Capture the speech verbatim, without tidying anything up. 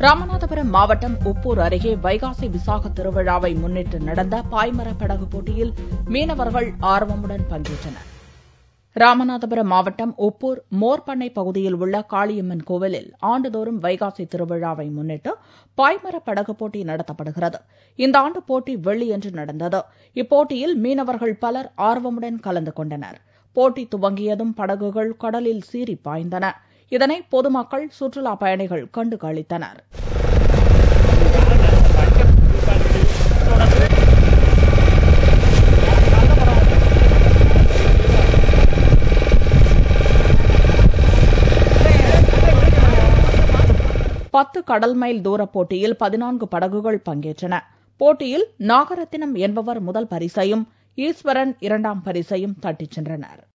ராமநாதபுரம் மாவட்டம் உப்பூர் அருகே வைகாசி விசாக திருவிழாவை முன்னிட்டு நடந்த பாய்மரப் படகு போட்டியில் மீனவர்கள் ஆர்வமுடன் பங்கேற்றனர். ராமநாதபுரம் மாவட்டம் உப்பூர் மோர்பண்ணை பகுதியில் உள்ள காளியம்மன் கோவிலில் ஆண்டுதோறும் வைகாசி திருவிழாவை முன்னிட்டு பாய்மரப் படகு போட்டி நடத்தப்படுகிறது. இந்த ஆண்டு போட்டி வெள்ளியன்று நடந்தது. இப்போட்டியில் மீனவர்கள் பலர் ஆர்வமுடன் கலந்து கொண்டனர். போட்டி துவங்கியதும் படகுகள் கடலில் சீறி பாய்ந்தன. இதனை பொதுமக்கள், சுற்றுலாப் பயணிகள் கண்டு களித்தனர். பத்து கடல் மைல் தூர போட்டியில் பதினான்கு படகுகள் பங்கேற்றன. போட்டியில் நாகரத்தினம் என்பவர் முதல் பரிசையும், ஈஸ்வரன் இரண்டாம் பரிசையும் தட்டிச் சென்றனர்.